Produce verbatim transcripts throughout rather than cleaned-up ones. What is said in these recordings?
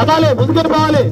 ఎదాలి, ముందుకెళ్ళిపోవాలి.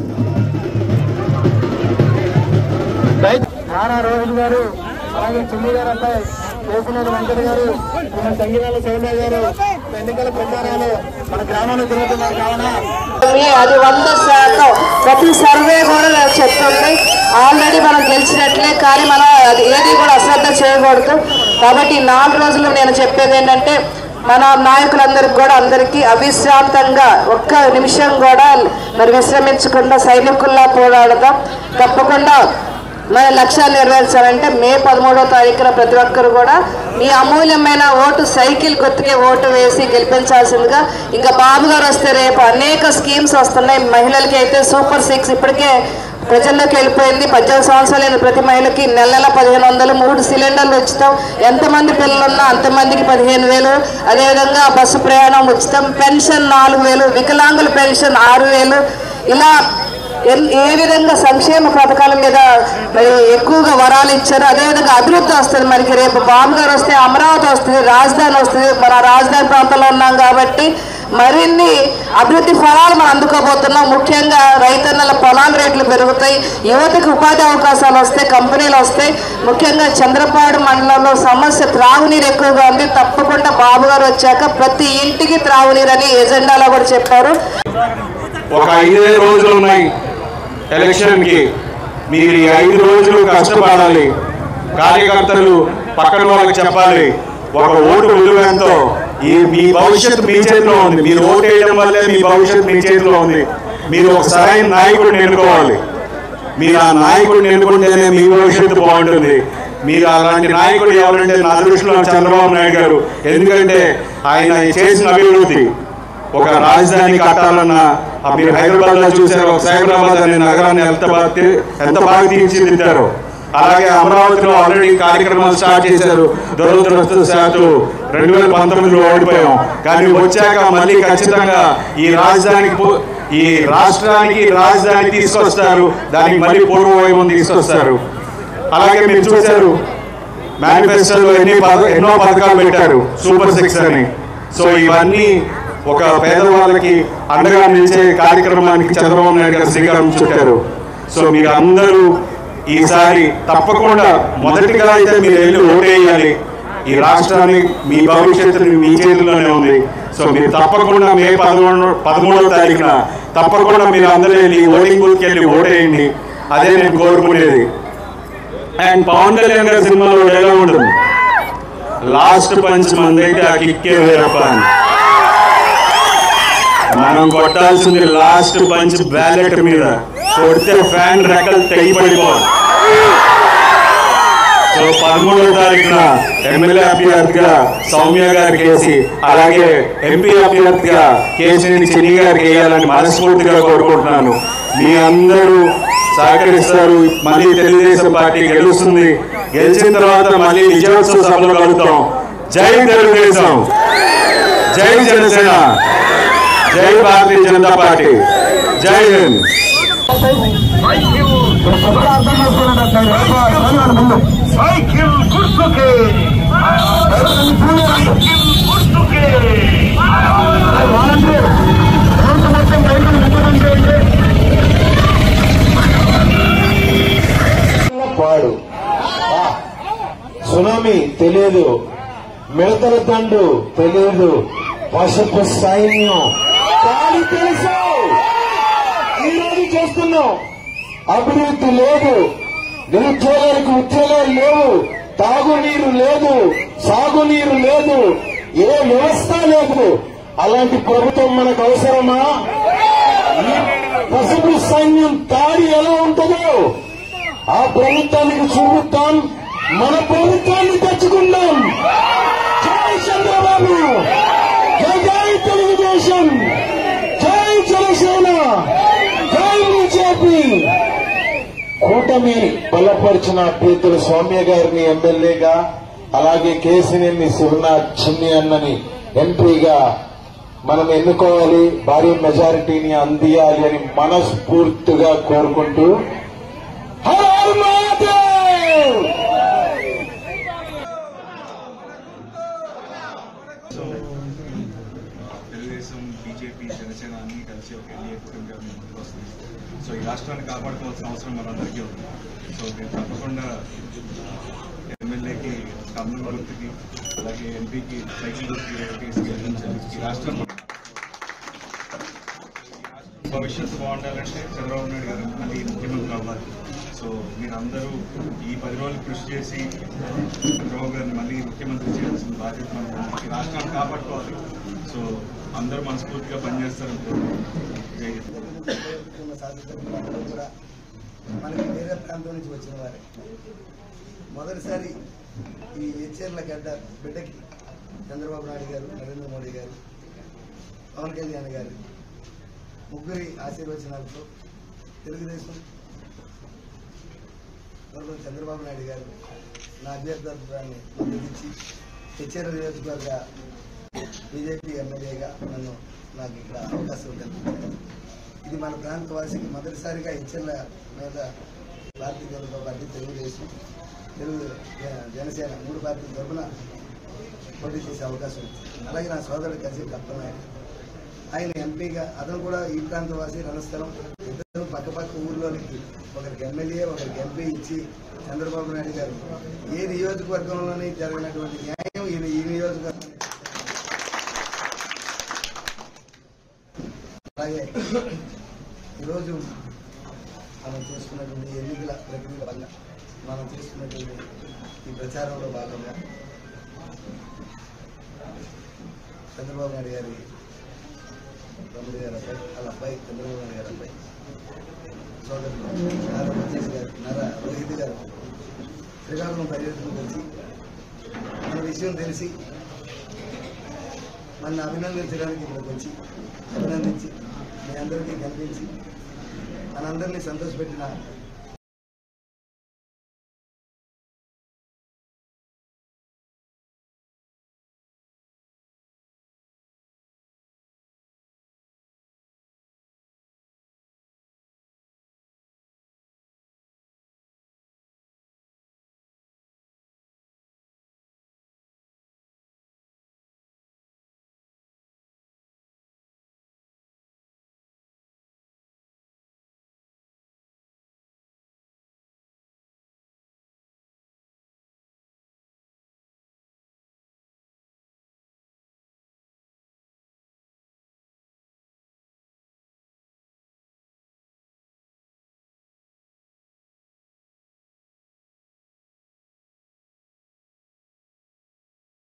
నారా రోహిత్ గారు, అలాగే చిన్ని గారు అబ్బాయి కేసినేని వెంకట గారు, మన సంగీతాల సౌమ్య గారు ఎన్నికల ప్రచారాలు మన గ్రామంలో తిరుగుతున్నారు కావున అది వంద శాతం ప్రతి సర్వే కూడా చెప్తుంది ఆల్రెడీ మనం గెలిచినట్లే. కానీ మనం అది ఏది కూడా అశ్రద్ధ చేయకూడదు. కాబట్టి నాలుగు రోజులు నేను చెప్పేది ఏంటంటే మన నాయకులందరికీ కూడా అందరికీ అవిశ్రాంతంగా ఒక్క నిమిషం కూడా మరి విశ్రమించకుండా సైనికుల్లా పోరాడదాం. తప్పకుండా మన లక్ష్యాలు నెరవేర్చాలంటే మే పదమూడవ తారీఖున ప్రతి ఒక్కరు కూడా మీ అమూల్యమైన ఓటు సైకిల్ గుర్తుకే ఓటు వేసి గెలిపించాల్సిందిగా. ఇంకా బాబు గారు వస్తే రేపు అనేక స్కీమ్స్ వస్తున్నాయి. మహిళలకి అయితే సూపర్ సిక్స్ ఇప్పటికే ప్రజల్లోకి వెళ్ళిపోయింది. పద్దెనిమిది సంవత్సరాలైన ప్రతి మహిళకి నెల నెల పదిహేను వందలు మూడు సిలిండర్లు ఉచితం. ఎంతమంది పిల్లలున్నా అంతమందికి పదిహేను వేలు అదేవిధంగా బస్సు ప్రయాణం ఉచితం. పెన్షన్ నాలుగు వేలు వికలాంగుల పెన్షన్ ఆరు వేలు ఇలా ఏ విధంగా సంక్షేమ పథకాల మీద మరి ఎక్కువగా వరాలు ఇచ్చారు. అదేవిధంగా అభివృద్ధి వస్తుంది. మనకి రేపు బాబు గారు వస్తే అమరావతి వస్తుంది, రాజధాని వస్తుంది. మన రాజధాని ప్రాంతంలో ఉన్నాం కాబట్టి మరిన్ని అభివృద్ధి ఫలాలు మనం అందుకోబోతున్నాం. ముఖ్యంగా రైతన్నల పొలాల రేట్లు పెరుగుతాయి, యువతకు ఉపాధి అవకాశాలు వస్తాయి, కంపెనీలు వస్తాయి. ముఖ్యంగా చంద్రపాడు మండలంలో సమస్య త్రాగునీరు ఎక్కువగా ఉంది. తప్పకుండా బాబు గారు వచ్చాక ప్రతి ఇంటికి త్రాగునీరు అని ఎజెండాలో కూడా చెప్పారు. ఒక ఐదే రోజులు ఉన్నాయి ఎలక్షన్ కి. మీరు ఈ ఐదు రోజులు కష్టపడాలి. కార్యకర్తలు పక్కన వాళ్ళకి చెప్పాలి ఒక ఓటు విలువ ఎంతో. ఈ మీ భవిష్యత్తు మీ చేతిలో ఉంది. మీరు ఓటు వేయడం వల్లే మీ భవిష్యత్తు మీ చేతిలో ఉంది. మీరు ఒక సరైన నాయకుడిని ఎన్నుకోవాలి. మీరు ఆ నాయకుడిని ఎన్నుకుంటేనే మీ భవిష్యత్తు బాగుంటుంది. మీరు అలాంటి నాయకుడు ఎవరంటే నా దృష్టిలో చంద్రబాబు నాయుడు గారు. ఎందుకంటే ఆయన చేసిన అభివృద్ధి ఒక రాజధాని కట్టాలన్నా మీరు హైదరాబాద్ లో చూసారు, ఒక సైబరాబాద్ అనే నగరాన్ని ఎంత బాగా ఎంత బాగా తీర్చిదిద్దారు. అలాగే అమరావతిలో ఆల్రెడీ కార్యక్రమాలు స్టార్ట్ చేశారు. దురదృష్టవశాత్తు రెండు వేల పంతొమ్మిదిలో ఓడిపోయాం. కానీ వచ్చాక మళ్ళీ ఖచ్చితంగా ఈ రాజధానికి ఈ రాష్ట్రానికి రాజధాని తీసుకొస్తారు. దానికి మళ్ళీ పూర్వ వైభవం తీసుకొస్తారు. అలాగే మీరు చూశారు మేనిఫెస్టోలో ఎన్ని ఎన్నో పథకాలు పెట్టారు, సూపర్ సిక్స్ అని. సో ఇవన్నీ ఒక పేదవాళ్ళకి అండగా నిలిచే కార్యక్రమానికి చంద్రబాబు నాయుడు గారు శ్రీకారం చుట్టారు. సో మీరు అందరూ ఈసారి తప్పకుండా మొదటిగా అయితే మీరు వెళ్ళి ఓటేయాలి. ఈ రాష్ట్రాన్ని మీ భవిష్యత్తు మీ చేతుల్లోనే ఉంది. సో మీరు తప్పకుండా మే పదమూడు పదమూడవ తారీఖున తప్పకుండా మీరు అందరూ వెళ్ళి ఓటింగ్ బూత్కి వెళ్ళి ఓటేయండి. అదే నేను కోరుకునేది. అండ్ పవన్ కళ్యాణ్ గారి సినిమాలో ఎలా ఉంటుంది, లాస్ట్ పంచ్ మంది అయితే ఆ కిక్కే వేరప్ప అని. మనం కొట్టాల్సింది లాస్ట్ పంచ్ బ్యాలెట్ మీద. కొడితే ఫ్యాన్ రెక్కలు తెగిపడిపోవాలి. సో పదమూడవ తారీఖున ఎమ్మెల్యే అభ్యర్థిగా సౌమ్య గారికి వేసి అలాగే ఎంపీ అభ్యర్థిగా కేసినేని చిన్ని గారికి వేయాలని మనస్ఫూర్తిగా కోరుకుంటున్నాను. మీ అందరూ సహకరిస్తారు. మళ్ళీ తెలుగుదేశం పార్టీ గెలుస్తుంది. గెలిచిన తర్వాత మళ్ళీ విజయోత్సవ సభలు కలుగుతాం. జై తెలుగుదేశం, జై జనసేన, జై భారతీయ జనతా పార్టీ, జై హింద్. సైకిల్ గుర్తుకే పాడు. సునామీ తెలియదు, మిడతల తండు తెలియదు, పసుపు సైన్యం కానీ తెలుసు. ఈరోజు చేస్తున్నాం. అభివృద్ధి లేదు, నిరుద్యోగాలకు ఉద్యోగాలు లేవు, తాగునీరు లేదు, సాగునీరు లేదు, ఏ వ్యవస్థ లేదు. అలాంటి ప్రభుత్వం మనకు అవసరమా? పసుపు సైన్యం దాడి ఎలా ఉంటుందో ఆ ప్రభుత్వానికి చూపుతాం. మన ప్రభుత్వాన్ని తెచ్చుకుందాం. జై చంద్రబాబు, జై జై తెలుగుదేశం, జై జనసేన, జై బీజేపీ. కూటమి బలపరిచిన అభ్యర్థులు సౌమ్య గారిని ఎమ్మెల్యేగా, అలాగే కేసినేని శివనాథ్ చిన్ని అన్నని ఎంపీగా మనం ఎన్నుకోవాలి. భారీ మెజారిటీని అందియాలి అని మనస్ఫూర్తిగా కోరుకుంటూ హర్ హర్ మహాదేవ్. తెలుగుదేశం బీజేపీ జనసేన అన్నీ కలిసి ఒక ఎన్డీఏ కూటమిగా మేము ముందుకు వస్తుంది. సో ఈ రాష్ట్రాన్ని కాపాడుకోవాల్సిన అవసరం మనందరికీ ఉంది. సో మేము తప్పకుండా ఎమ్మెల్యేకి కమ్యూన్ గుర్తుకి అలాగే ఎంపీకి సైకిల్ గుర్తుకి గెలిపించాలి. ఈ రాష్ట్రం భవిష్యత్తు బాగుండాలంటే చంద్రబాబు నాయుడు గారు మళ్ళీ ముఖ్యమంత్రి అవ్వాలి. సో మీరందరూ ఈ పది రోజులు కృషి చేసి చంద్రబాబు గారిని మళ్ళీ ముఖ్యమంత్రి చేయాల్సిన బాధ్యత మనకు. ఈ రాష్ట్రాన్ని కాపాడుకోవాలి. సో అందరూ మనస్ఫూర్తిగా పనిచేస్తారని కూడా మనకి వేరే ప్రాంతం నుంచి వచ్చిన వారే మొదటిసారి ఈ హెచ్ఆర్ల గడ్డ బిడ్డకి చంద్రబాబు నాయుడు గారు, నరేంద్ర మోడీ గారు, పవన్ కళ్యాణ్ గారు ముగ్గురి ఆశీర్వచనాలతో తెలుగుదేశం తరఫున చంద్రబాబు నాయుడు గారు నా అభ్యర్థాన్ని మద్దతిచ్చి హెచ్ఆర్ నియోజకవర్గ బీజేపీ ఎమ్మెల్యేగా నన్ను నాకు ఇక్కడ అవకాశం కల్పించారు. ఇది మన ప్రాంత వాసికి మొదటిసారిగా హెచ్ఆర్ల మీద భారతీయ జనతా పార్టీ, తెలుగుదేశం, తెలుగు జనసేన మూడు పార్టీల తరఫున పోటీ చేసే అవకాశం వచ్చింది. అలాగే నా సోదరుడు కలిసి కప్పనాయుడు, ఆయన ఎంపీగా, అతను కూడా ఈ ప్రాంత వాసి, రణస్థలం, ఇద్దరు పక్కపక్క ఊర్లోనికి ఒకరికి ఎమ్మెల్యే ఒకరికి ఎంపీ ఇచ్చి చంద్రబాబు నాయుడు గారు ఏ నియోజకవర్గంలోనే జరిగినటువంటి న్యాయం ఈ ఈ నియోజకవర్గం. అలాగే ఈరోజు మనం చేసుకున్నటువంటి ఎన్నికల ప్రక్రియ వల్ల మనం చేసుకున్నటువంటి ఈ ప్రచారంలో భాగంగా చంద్రబాబు నాయుడు గారి తమ్ముడు గారి అబ్బాయి, వాళ్ళ అబ్బాయి చంద్రబాబు నాయుడు గారి అబ్బాయి సోదరులు నారా లోకేష్ గారు, నారా రోహిత్ గారు శ్రీకాకుళం పర్యటనకు వచ్చి మన విషయం తెలిసి మన అభినందించడానికి ఇక్కడికి వచ్చి అభినందించి మీ అందరికీ కనిపించి మనందరినీ సంతోషపెట్టిన